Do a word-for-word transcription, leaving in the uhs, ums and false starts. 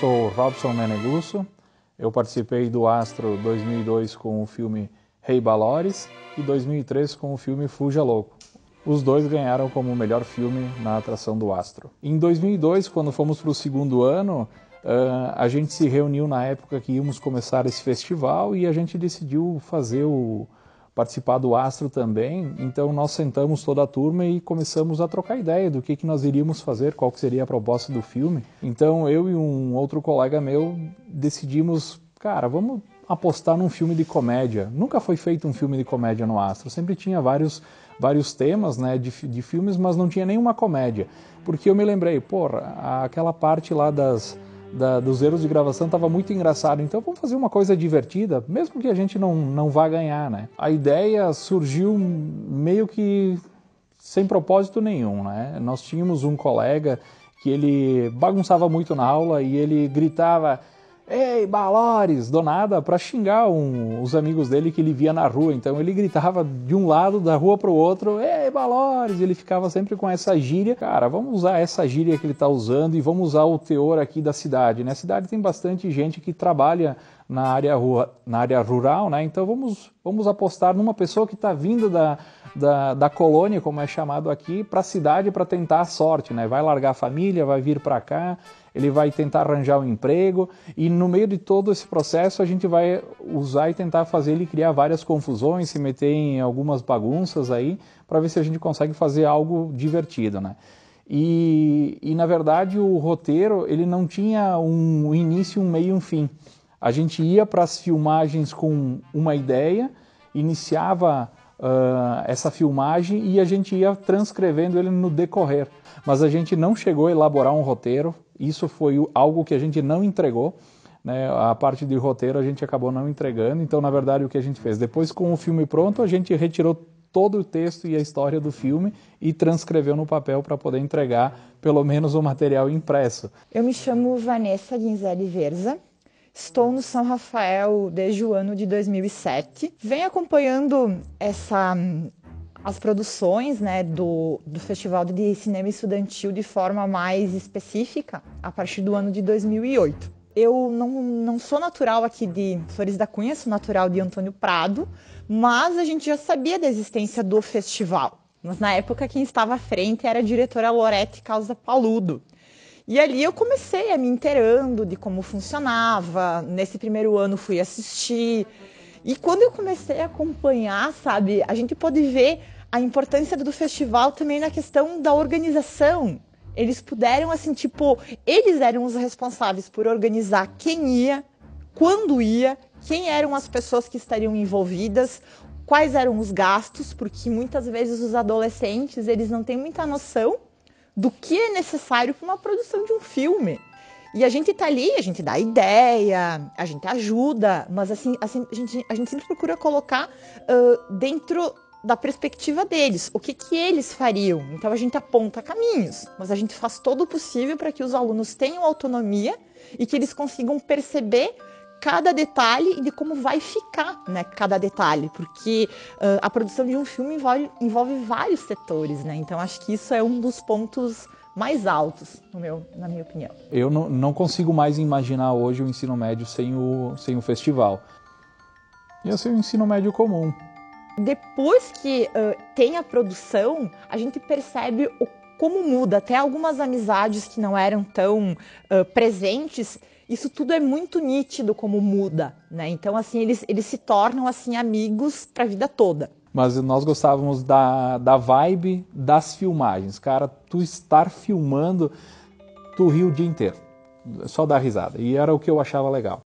sou Robson Menegusso, eu participei do Astro dois mil e dois com o filme Rei Balores e dois mil e três com o filme Fuja Louco. Os dois ganharam como melhor filme na atração do Astro. Em dois mil e dois, quando fomos para o segundo ano, uh, a gente se reuniu na época que íamos começar esse festival e a gente decidiu fazer o... participar do Astro também, então nós sentamos toda a turma e começamos a trocar ideia do que, que nós iríamos fazer, qual que seria a proposta do filme. Então eu e um outro colega meu decidimos, cara, vamos apostar num filme de comédia. Nunca foi feito um filme de comédia no Astro, sempre tinha vários, vários temas, né, de, de filmes, mas não tinha nenhuma comédia. Porque eu me lembrei, porra, aquela parte lá das... Da, dos erros de gravação estava muito engraçado, então vamos fazer uma coisa divertida, mesmo que a gente não, não vá ganhar, né? A ideia surgiu meio que sem propósito nenhum, né? Nós tínhamos um colega que ele bagunçava muito na aula e ele gritava "Ei, Balores!" do nada para xingar um, os amigos dele que ele via na rua. Então ele gritava de um lado da rua para o outro, "Ei, Balores!" Ele ficava sempre com essa gíria. Cara, vamos usar essa gíria que ele está usando e vamos usar o teor aqui da cidade, né? A cidade tem bastante gente que trabalha na área, rua, na área rural, né? Então vamos, vamos apostar numa pessoa que está vindo da, da, da colônia, como é chamado aqui, para a cidade para tentar a sorte, né? Vai largar a família, vai vir para cá, ele vai tentar arranjar um emprego e no meio de todo esse processo a gente vai usar e tentar fazer ele criar várias confusões, se meter em algumas bagunças aí, para ver se a gente consegue fazer algo divertido, né? E, e na verdade o roteiro ele não tinha um início, um meio e um fim. A gente ia para as filmagens com uma ideia, iniciava uh, essa filmagem e a gente ia transcrevendo ele no decorrer. Mas a gente não chegou a elaborar um roteiro, isso foi algo que a gente não entregou, né? A parte de roteiro a gente acabou não entregando, então na verdade o que a gente fez? Depois com o filme pronto a gente retirou todo o texto e a história do filme e transcreveu no papel para poder entregar pelo menos o material impresso. Eu me chamo Vanessa Guinzelli Verza. Estou no São Rafael desde o ano de dois mil e sete. Venho acompanhando essa, as produções, né, do, do Festival de Cinema Estudantil de forma mais específica a partir do ano de dois mil e oito. Eu não, não sou natural aqui de Flores da Cunha, sou natural de Antônio Prado, mas a gente já sabia da existência do festival. Mas na época quem estava à frente era a diretora Lorete Causa Paludo. E ali eu comecei a me inteirando de como funcionava, nesse primeiro ano fui assistir, e quando eu comecei a acompanhar, sabe, a gente pode ver a importância do festival também na questão da organização. Eles puderam, assim, tipo, eles eram os responsáveis por organizar quem ia, quando ia, quem eram as pessoas que estariam envolvidas, quais eram os gastos, porque muitas vezes os adolescentes, eles não têm muita noção do que é necessário para uma produção de um filme. E a gente tá ali, a gente dá ideia, a gente ajuda, mas assim, assim a, gente, a gente sempre procura colocar uh, dentro da perspectiva deles, o que, que eles fariam. Então a gente aponta caminhos, mas a gente faz todo o possível para que os alunos tenham autonomia e que eles consigam perceber cada detalhe e de como vai ficar, né, cada detalhe, porque uh, a produção de um filme envolve, envolve vários setores, né? Então acho que isso é um dos pontos mais altos, no meu, na minha opinião. Eu não, não consigo mais imaginar hoje o ensino médio sem o, sem o festival. Ia ser um ensino médio comum. Depois que uh, tem a produção, a gente percebe o, como muda, até algumas amizades que não eram tão uh, presentes. Isso tudo é muito nítido como muda, né? Então, assim, eles, eles se tornam, assim, amigos para a vida toda. Mas nós gostávamos da, da vibe das filmagens. Cara, tu estar filmando, tu ria o dia inteiro. Só dar risada. E era o que eu achava legal.